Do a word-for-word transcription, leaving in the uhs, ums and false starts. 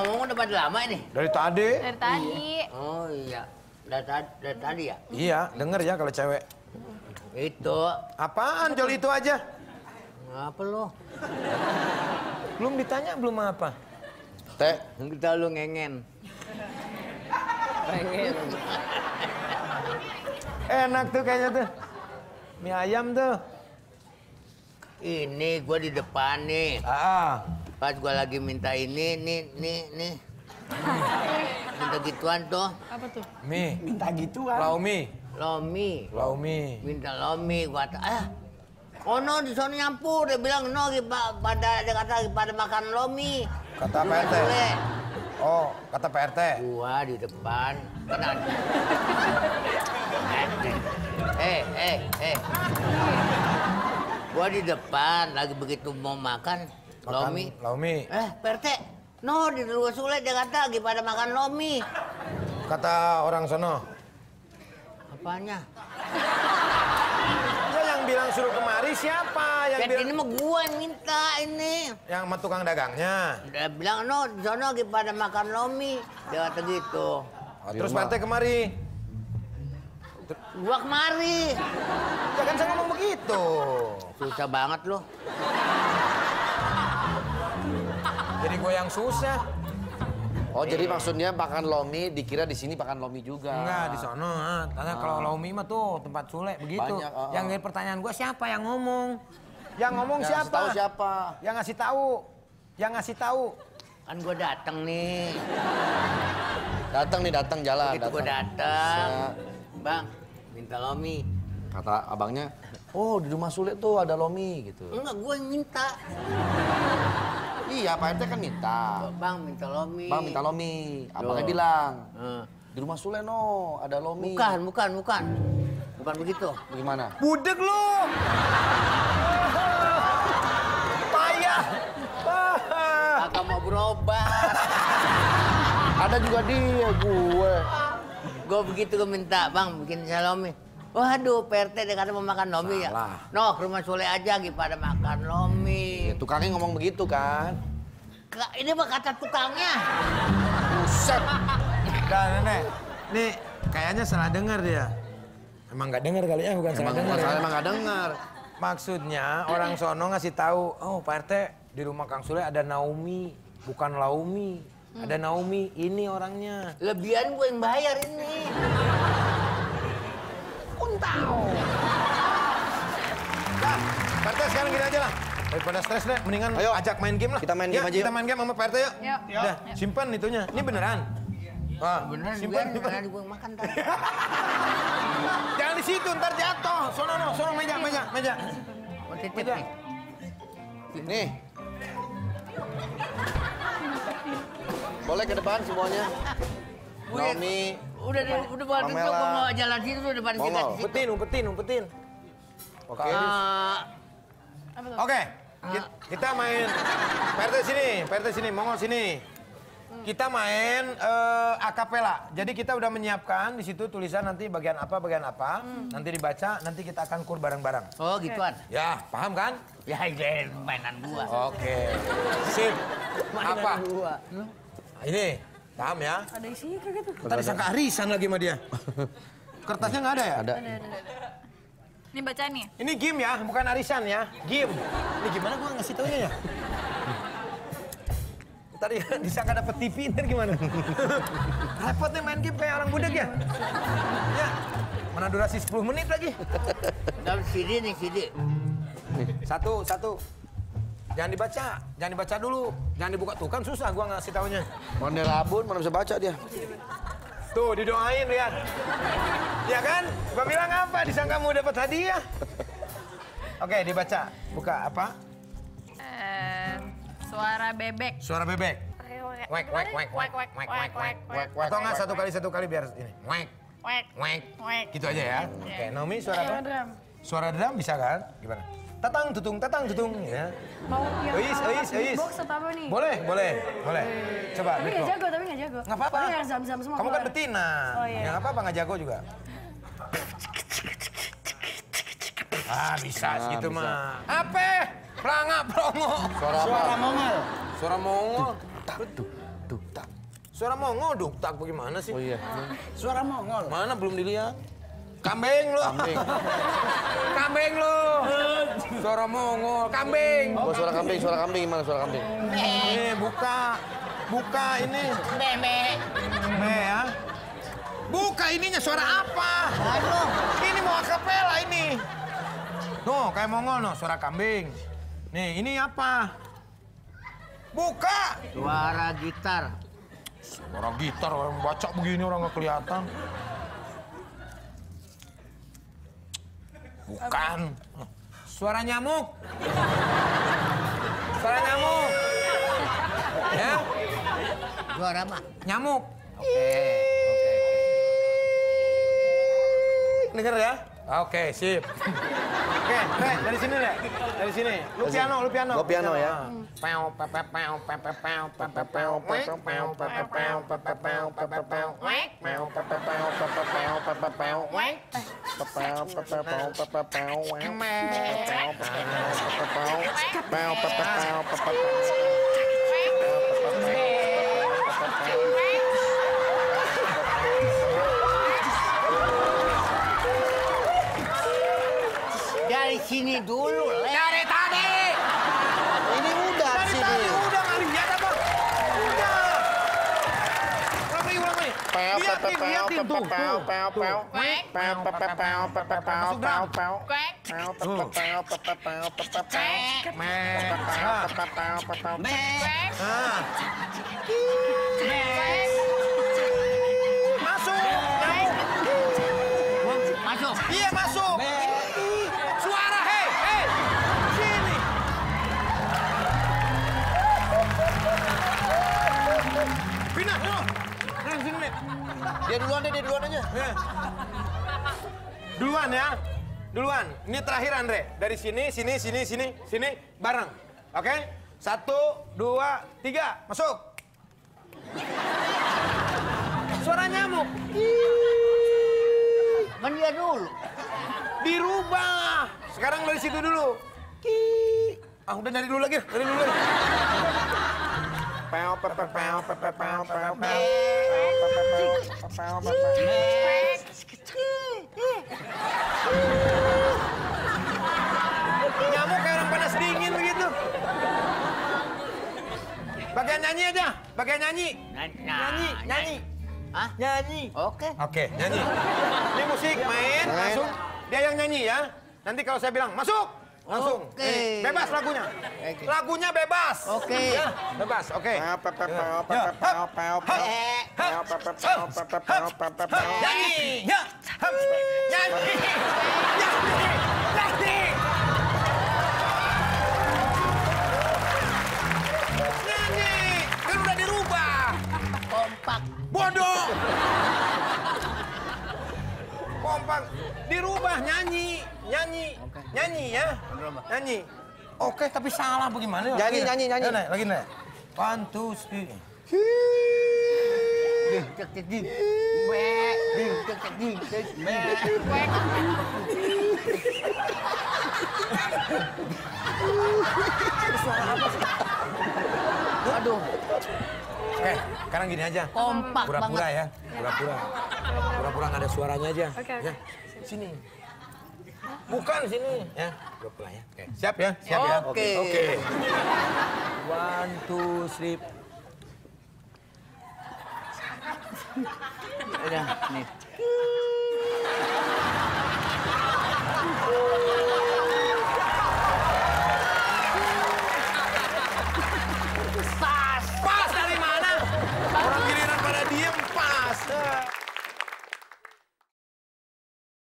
ngomong udah pada lama ini? Dari tadi. Dari tadi. Oh iya, dari, tadi, dari tadi ya? Iya, denger ya kalau cewek. Itu. Apaan Jol itu aja? Apa lo? Belum ditanya belum apa? Teh, kita lu ngengen. Ngengen. Enak tuh kayaknya tuh. Mie ayam tuh. Ini gua di depan nih. Ah. Pas gua lagi minta ini, nih, nih, nih. Minta gituan tuh. Apa tuh? Mie. Minta gituan. Laumi. Lomi. Laumi. Minta lomi, gua kata, ah. Oh no, di sana nyampur. Dia bilang, no, pada, dia kata pada makan lomi. Kata P R T. Oh, kata P R T. Gua di depan. Kena. Eh, eh, eh. Gua di depan, lagi begitu mau makan, Makan lomi. Laumi. Eh, P R T. No, di luar Sule dia kata lagi pada makan lomi. Kata orang sono. Apanya? Ya yang bilang suruh kemari siapa? Yang Kan bilang... ini mah gua yang minta ini. Yang sama tukang dagangnya. Dia bilang, no, di sana lagi pada makan lomi. Dia kata gitu. Oh, terus P R T kemari. Gua kemari. Ya kan saya ngomong begitu. Susah banget loh. Jadi gue yang susah. Oh, jadi maksudnya makan lomi dikira di sini makan lomi juga. Enggak, di sono. Ah. Karena Ah. kalau Laumi mah tuh tempat Sule begitu. Banyak, ah, ah. Yang jadi pertanyaan gue siapa yang ngomong? Yang ngomong Yang siapa? ngasih tahu siapa? Yang ngasih tahu. Yang ngasih tahu. Kan gua datang nih. Datang nih, datang jalan. Begitu gua datang. Bang, minta lomi. Kata abangnya, oh di rumah Sule tuh ada lomi gitu. Enggak, gua yang minta. Iya, Pak R T kan minta. Bang, minta lomi. Bang minta lomi. Abangnya Loh. bilang, Eh. di rumah Sule no ada lomi. Bukan, bukan, bukan. Bukan begitu. Bagaimana? Budek lu. Payah. Kakak mau berobat. Ada juga dia, gue. Gue begitu gue minta, bang bikin saya lomi. Waduh, P R T dia kata mau makan lomi ya. Salah. No, ke rumah Sule aja gitu pada makan lomi. Ya, tukangnya ngomong begitu kan. Ka- Ini mah kata tukangnya. Buset. Dah, nenek. Nih, kayaknya salah dengar dia. Emang nggak dengar kali ya, bukan salah Emang dengar. masalah Ya. emang gak dengar. Maksudnya orang sono ngasih tahu, oh Pak R T di rumah Kang Sule ada Naomi, bukan Laumi. Ada Naomi, ini orangnya. Lebihan gue yang bayar ini. Untau. Dah, Pak R T sekarang gini aja lah. Daripada stres deh, mendingan Ayo, ajak main game lah. kita main Ya, game aja kita yuk. main game sama Pak R T yuk. Yuk. Udah, simpan itunya. Ini beneran. Wah, Beneran, simpan, beneran, simpan. beneran gue makan tadi. Jangan di situ, ntar jatuh. Sono, no, sono meja, meja, meja. Mau titip Meja. nih. Nih. Boleh ke depan semuanya. Gue Naomi. udah di- udah buat itu Pamela. gue mau jalan situ udah depan kita Mongol. di situ. Umpetin, umpetin, umpetin. Oke. Eh, Apa tuh? Oke, ki- kita main. P R T sini, P R T sini, Mongol sini. Kita main eh, akapela. Jadi kita udah menyiapkan di situ tulisan nanti bagian apa, bagian apa. Nanti dibaca, nanti kita akan kur bareng-bareng. Oh gituan. Ya, paham kan? Ya ini mainan gua. Oke. Sip. Mainan Apa? gua. Ini, paham ya? Ada isinya kayak gitu. Tadi sangka arisan lagi sama dia. Kertasnya nggak ada ya? Ada. Ada, ada, ada. Ini baca nih. Ini game ya, bukan arisan ya. Game. Ini gimana gua ngasih taunya ya? Tadi disangka dapet T V, ntar gimana? Repot nih main game kayak orang budak ya? Ya, mana durasi sepuluh menit lagi. Dapat C D nih C D. Satu, satu. Jangan dibaca, jangan dibaca dulu. Jangan dibuka, tuh kan susah gua ngasih taunya. Mondel Rabun mana bisa baca dia. Tuh, didoain lihat. Ya kan? Gua bilang apa? Disangka mau dapat hadiah. Oke, dibaca. Buka apa? Eh, suara bebek. Suara bebek. Wek, wek, wek, wek, wek, wek, wek, wek. Atau enggak satu kali satu kali biar ini. Wek, Wek. wek. Wek. Gitu aja ya. Oke, Naomi suara apa? Drum. Suara drum bisa kan? Gimana? Tatang tutung, tatang tutung ya. Mau yang Ois, alat ois, ois. beatbox atau apa nih? Boleh, boleh, boleh. Coba, Tapi nggak beatbox. jago, tapi nggak jago. Nggak apa-apa. Tapi yang zam-zam semua Kamu kan keluar. betina. Oh, iya. Ya nggak apa-apa, nggak jago juga. Ah, bisa Nah, segitu bisa. mah. Apa? Pelanga promo. Suara apa? Suara Mongol. Suara Mongol. Duktak. Suara Mongol duktak bagaimana sih? Oh iya. Suara Mongol. Mana belum dilihat? Kambing lu. Kambing. Kambing lu. Suara Mongol, kambing. Oh, suara kambing, suara kambing gimana suara kambing? Nih, buka. Buka ini. Meme. Me ya. Buka ininya suara apa? Aduh. Ini mau akapela ini. Nuh, kayak Mongol no, suara kambing. Nih, ini apa? Buka. Suara gitar. Suara gitar, orang baca begini orang nggak kelihatan. Bukan. Suara nyamuk. Suara nyamuk. Ya, Suara apa? nyamuk. Oke. Dengar ya? Oke, sip. Oke, Re, dari sini deh. Dari sini. Lu piano, lu piano. Gua piano ya. Pew, pe, pe, pew, pe, pe, pew, pe, pe, pew, pe, pe, pew, pe, pe, pew, pe, pe, pew, pe, pe, pew, wek, pew, pe, pe, pew, pe, pe, pew, pe, pe, pew, wek, pe, pew, pe, pe, pew, pe, pe, pew, wek, pew, pe, pew, pe, pe, pew, pew, pe, pe, pew, pe, pe, pew. Dari sini dulu, Le. Dari tadi. Ini udah Dari sini. tadi udah nggak lihat apa? Udah. Ulang lagi, ulang lagi. Pew, pe, pe, Liatin, pew, liatin pe, tuh. pe, pew, tuh, pew, tuh. pew. Wek. Pew, pe, pe, pew, pe, pe, pew, Masuk pew, drum. pew, pew. Pew, pe, pe, pew, pe, pe, pew, pe, pe, pew. Me. Pew, Ah. pe, pe, pew, pe, pew. Ah. Masuk. Masuk. Iya masuk. Suara hei, hei. Sini. Pindah, yuk. Nah, sini, Nek. Dia duluan deh, dia duluan aja. Ya. Duluan ya. Duluan. Ini terakhir Andre. Dari sini, sini, sini, sini, sini, bareng. Oke? Satu, dua, tiga. Masuk. Suara nyamuk. Kan dia dulu. Dirubah. Sekarang dari situ dulu. Ki. Ah, udah dari dulu lagi. Dari dulu lagi. Pew, pe, pe, pew, pe, pe, pew, pe, pew. Pew, pe, pe, pew, pe, pew, pe, pew. Nyamuk kayak orang panas dingin begitu. Bagian nyanyi aja. Bagian nyanyi. Nah, Nyanyi, nyanyi. Hah? Nyanyi. Oke. Oke, nyanyi. Ini musik, main, langsung. Dia yang nyanyi ya. Nanti kalau saya bilang, masuk. Langsung. Oke. Ini, bebas lagunya. Oke. Lagunya bebas. Oke. Ya, bebas, oke. Pew, pe, pe, pew, pe, Ya. pe, pew, pew, pew. Eh. Pew, pe, pe, pew, pe, pe, pew, pe, pe, pew. Nyanyi. Ya. Hup. Nyanyi. Nyanyi. Nyanyi. Nyanyi. Kan udah dirubah. Kompak. Bodoh. Kompak. Dirubah, nyanyi. Nyanyi. Oke. Nyanyi ya. Dirubah. Nyanyi. Oke, tapi salah bagaimana? Nyanyi, nyanyi, nyanyi. Lagi, lagi, lagi. One, two, three. Ding, cek, cek, ding. Wek. Ding, cek, cek, ding. Cek, wek. Wek. Aduh. Oke, sekarang gini aja. Kompak Pura-pura banget. ya. Pura-pura. Pura-pura nggak ada suaranya aja. Oke, oke. Ya. Sini. Bukan sini. Ya, pura-pura ya. Oke. Siap ya? Siap ya? Oke. Oke. One, two, three. Udah, nih.